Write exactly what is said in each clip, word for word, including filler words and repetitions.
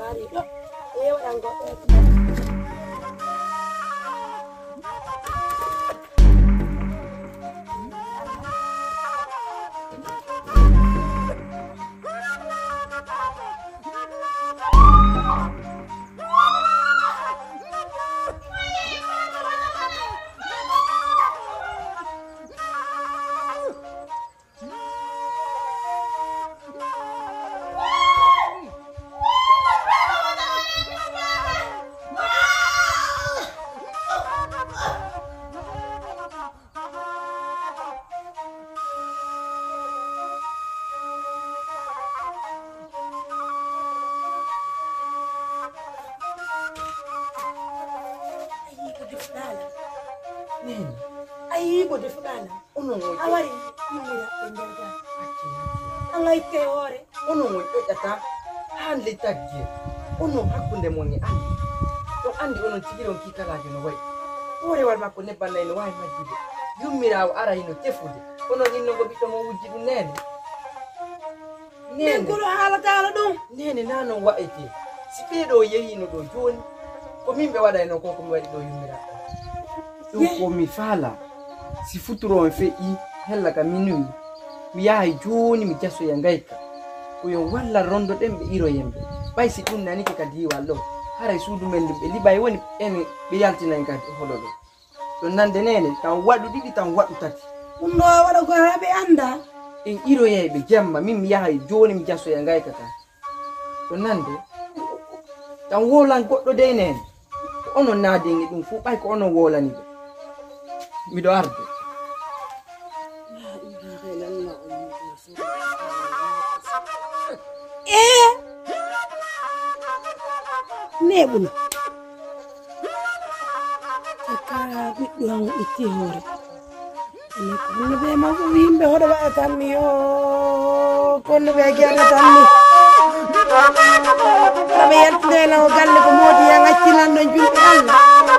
Ari do. E wadan go. Ayi go defudala ono ngoy awari yimira endaga angay teore ono ngoy tata hande tagge ono hakkunde moni andi to andi ono tigiro kikala jono way ore wal makko ne banay no way majjude yumira ara hino tefude ono hinno go bito mo wujjidu nene nene golo hala tala dum nene nano waete sipedo yehino do joni ko mimbe wada eno ko ko mi wadi do yumira do ko mi fala si futuro en fe i hella ka minui mi yahay joni mi jasso yangaika ko yo walla rondo dembe iro yembe bay si dum nani ke kadi wallo haray suudu men be libay woni en be yaltina en kadi hododo to nande nene tan wadu didi tan wadu tati unno wala ko habe anda en iro yebe jamma min mi yahay joni mi jasso yangaika ka to nande tan wolan goddo de nen ono naade ngi dum fu bay ko ono wolani be mi do arde eh nebuna kaka biddo itti hore ne ko be ma ko wimbe hodo ba tanmi yo kono be gere tanmi abe yaltinde la o galle ko modi ya ngaccilan do julbe Allah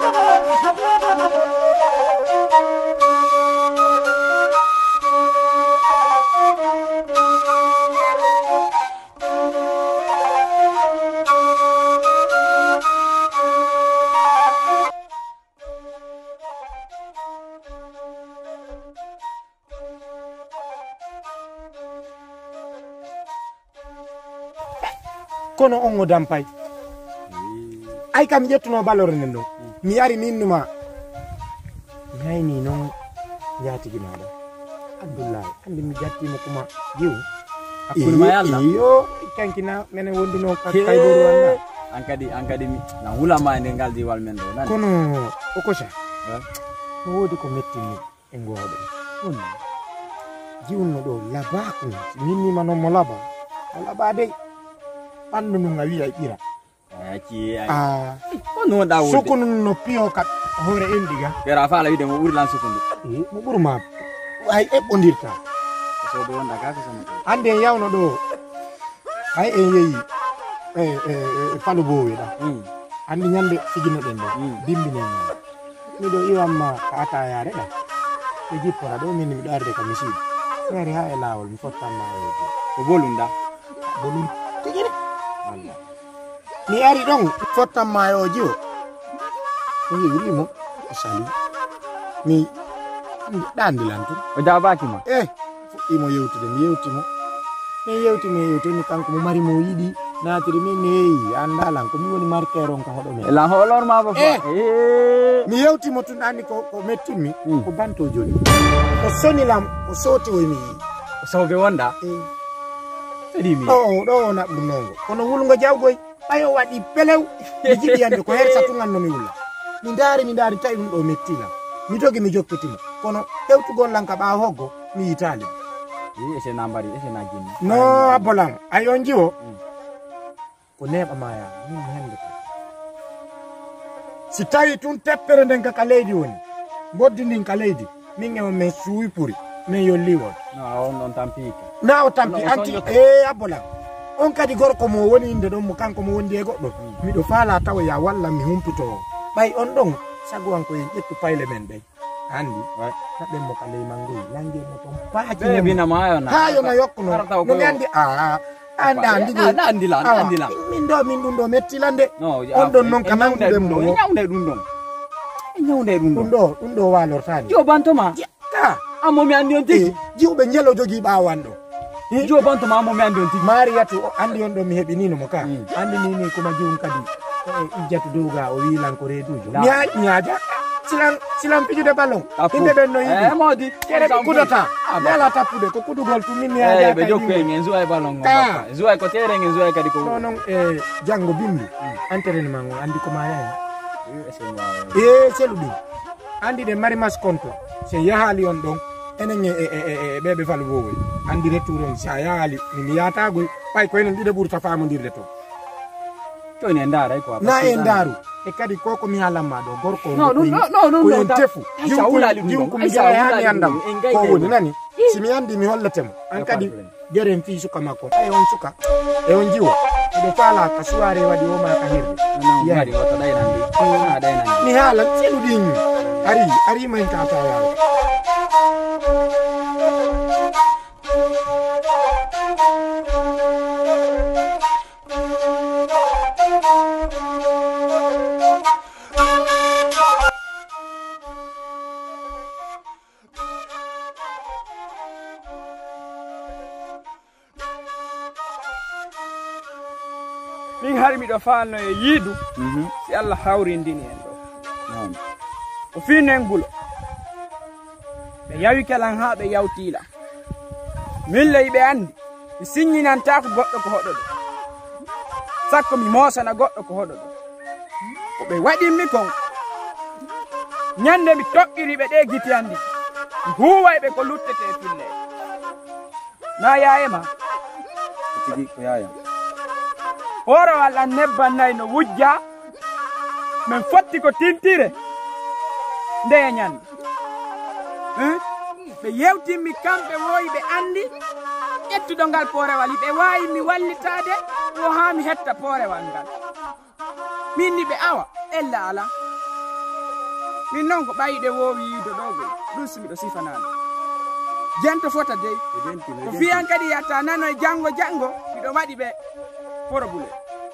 kono ongo dampay ay kam jettuno balor nen do mi yari ninnuma ngayni non yaati ginaado abdullahi andi mi jatti mo kuma jew akul ma yalla yo kankina mene wonduno ka kay boru wonna ankadi ankadi na hula ma ne ngaldi wal men do nan kono o ko sa mo wodi ko metti ni e ngodo on jiwno do laba ko ninni ma non mo laba laba de pandu nu ngawi ay ira aki ay ah kono dawo sukunu no pio kat hore endiga era fala wide mo buri lan sukundu eh mo buru ma ay e bondirta so do wonda ka sama ande yawno do ay e yeyi eh eh falu bowe da andi nyande fijino den do dimbi ne mi do iwamma ka ata yare da e jippora do min mi darde ka misiere ha e lawol mi fottanma o bolunda bolum tigire ni ari dong fotta mayo jo ni wuri mo sali ni dandi lantu o da baki ma eh imo yewti de yewti mo ne yewti me yewti ni kanko mo mari mo yidi na tiri mi nei andalan ko mi woni markeron ka hodo me la holor ma ba fa eh mi yewti mo tun andi ko ko metti mi ko banto joni ko soni lam ko soti o mi o sawbe wonda eh tedi mi oh do na bunongo kono wulungo jawgoy ayo wadi pelew jibi yande ko her satungan no mi wula mi ndari mi ndari tay dum do mettila mi togi mi jokkiti kono hewtu gon lanka ba hoggo mi yitali e se nambari e se na jinni no abolan ayo njiwo ko neba maya min hande ko si tawi tun teppere den ka leydi woni boddi nin ka leydi min e men suwi puri men yo liwod no on on tampika na o tampi anti e abolan on kadi gorko mo woni inde don mo kanko mo wondi e goddo mi do faala taw ya walla mi humpito bay on don sago an ko en ettu payle men be andi tabbe mo kale mangoy lange mo ton paaji be bina mayo na ha yo na yokku no no gandi a anda andi andi la andi la min do min dum do mettilande no on don non kanam dem do nyawnde dum don nyawnde dum dum do dum do walortani jo bantoma ka amo mi andi on tigi jiwbe njelo jogi bawando jo bantoma amo mi andi on tigi mariyatu andi on do mi hebinino mo ka andi ni ni kuma jiwum kadi e ijatu doga o wilan ko redujo nya nyaaja silam silam pijude ballon inde ben no yidi eh modi kere kudata mala tapude ko kudugol tu min nyaaja be jokko en zuwa ballon ngomba zuwa ko tere en zuwa kadi ko non non e jango bimbi entraînement andi ko mayani e seludi andi de marimas konto se yahali on don enen e e bebe falu bowe andi retour on sa yahali mi yata go pay ko enen dide burta famondirde to to ne ndara ko na e ndaru e kadi koko mi halama do gorko no no no no no tefu jiw ko mi jara hani andam ko woni nani si mi andi mi hollatemo an kadi gerem fi suka makko ay on suka e on jiwo e de fala ka suare wadi o ma ka hirde no yari wata dai nandi na dai nandi mi hala selu dinni ari ari man ka ta yaro min hari miɗo fanno e yiidu si Allah hawrindini en ɗo o finen gulo ɓe yawi kelan ha ɓe yawtila min ley ɓe andi mi siññinantako goɗɗo ko hoɗo ɗo sakko mi mosana goɗɗo ko hoɗo ɗo ko ɓe waɗinmi kon ñande mi toɓɓiri ɓe ɗe giti andi mi huway ɓe ko luttete fille na yayema tigi ko yaya horo walla nebban nayi no wujja min fotti ko tintire nde ñande ɓe yewtinmi kamɓe woyi ɓe andi ƴettuɗo ngal poorewal ɓe wawi mi wallitade o ha mi hetta poorewal ngal min ni ɓe awa ella ala min noon ko ɓayiɗe wowi yiido ɗogol ɗum simiɗo sifanade jento fota dey ko fiyan kadi yatta nano e janggo janggo miɗo waɗi ɓe porobule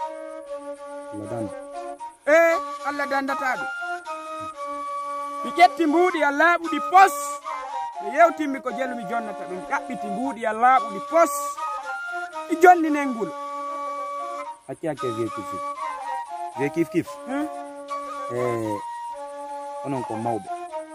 e Allah dandata ɗum mi ƴetti mbuuɗi a laaɓuɗi pos ɓe yewtinmi ko jelumi jonnata ɗum ƴaɓɓiti mbuuɗi a laaɓuɗi pos i jonninen ngul acci hakke wie kif kif wie kif kif e onon ko mawɓe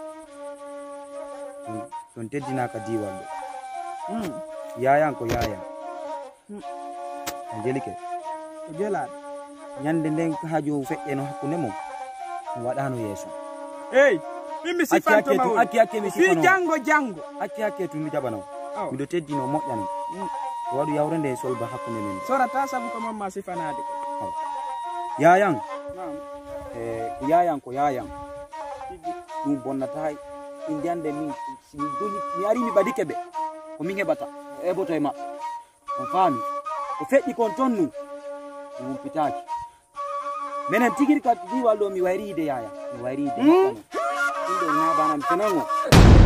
ton teddinaka diwal ɗo yayan ko yayan Angelike ko jelaɗo ñande nden haaju feƴƴeno hakkunde mum on waɗano yeeso eyi min mi sifantoma akki hakke mi fi janggo janggo acci hakke tum mi jaɓano miɗo teddino moƴƴano o waɗu yawre nde solba hakkunde men sorata sabu ko mamma sifanade ko yayan e ko yayan ko yayan ɗum bonnata inde ande min mi doli mi ari mi ɓadike ɓe ko min heɓata eɓoto e maɓɓe on faami ko feƴƴi kon ton nu ɗum pitaki menen tigiri ka diwal ɗo mi wayride yaya mi wayride ɗum ɗo nabanam tenango